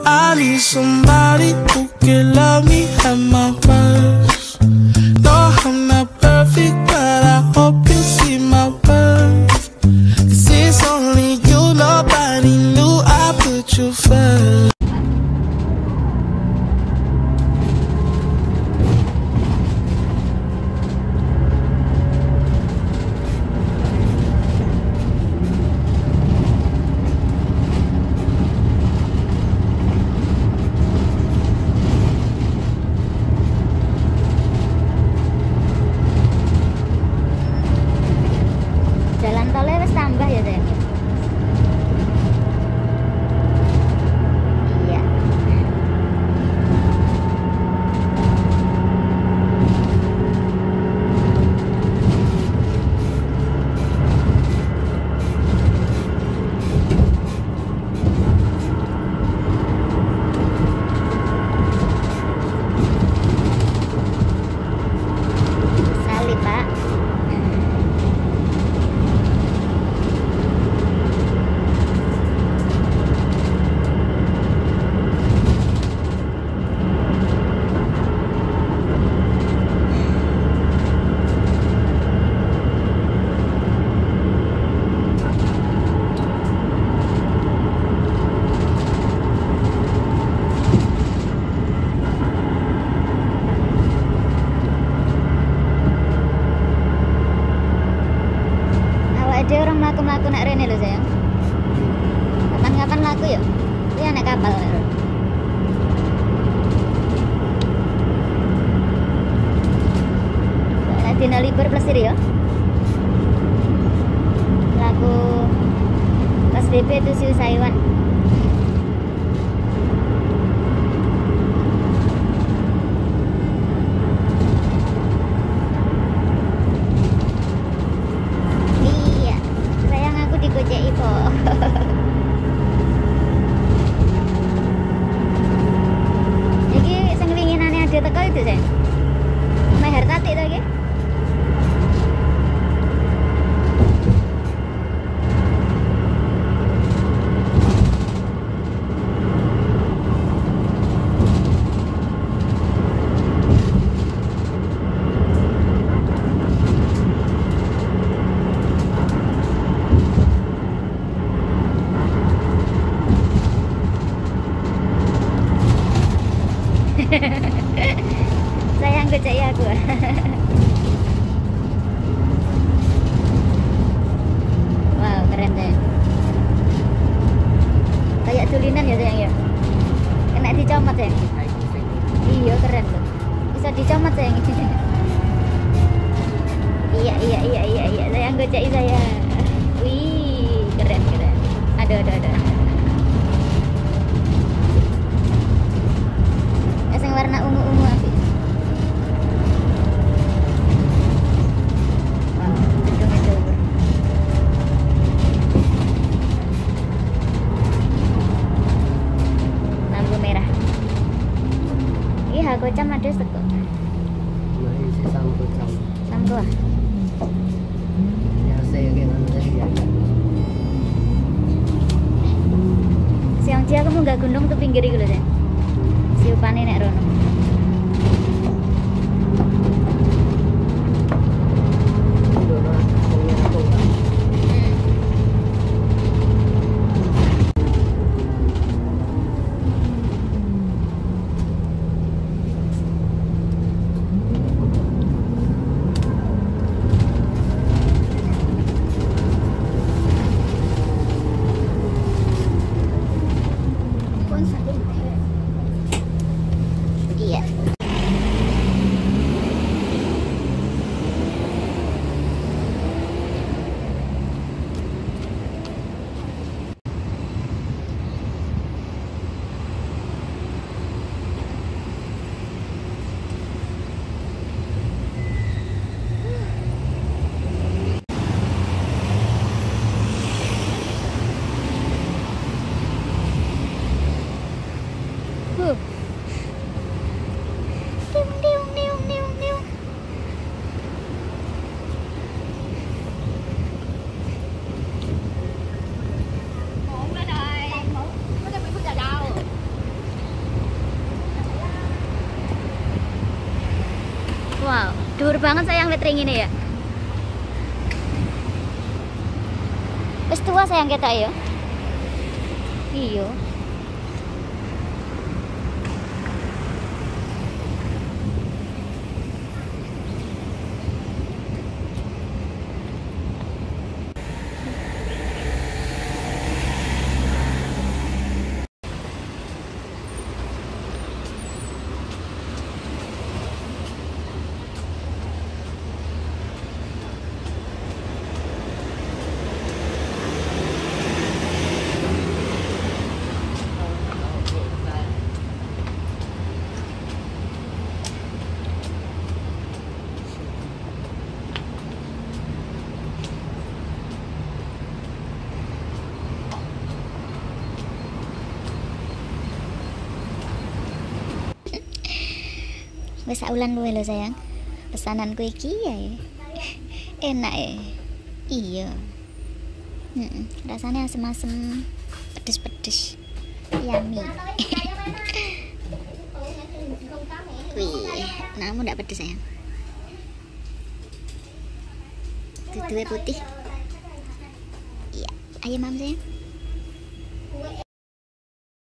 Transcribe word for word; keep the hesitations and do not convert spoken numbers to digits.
I need somebody who can love me at my worst. No, I'm not perfect, but I hope you see my worth. Cause it's only you, nobody knew I put you first. Jalan tolnya wis tambah ya, Teh? Iya. Salib, Pak. Ada orang melaku-melaku nak rene lho sayang. Kapan-kapan laku ya? Iya naik kapal. Nek dina libur plesir ya. Laku P S B B itu si Usaiwan. Gojek ipo. Iki sing winginane ada teko itu, Sen. Meher Tati to iki. Sayang gojek aku. Wow, keren deh. Kayak tulinan ya sayang ya. Kena dicomot ya. Iya keren tuh. Bisa dicomot sayang. Iya iya iya iya iya sayang gojek saya. Wih keren keren. Aduh aduh aduh. Warna ungu-ungu api. Wow, aduh-aduh. Lampu merah. Ih, aku cam ada seko. Nah, isi sampo cam. Sampo ah. Ya saya gimana ya. Siang dia kamu nggak gunung ke pinggir gitu deh. Siupane nek rono. Dur banget sayang letring ini ya. Wis tua sayang kita ya. Iya. Wis saulan luwe lho sayang. Pesananku iki ya. Enak ya. Iya. Heeh, rasanya asem-asem, pedes-pedes. Yummy. Wih, namu ndak pedes sayang. Duduhe putih. Iya, ayo mam sayang.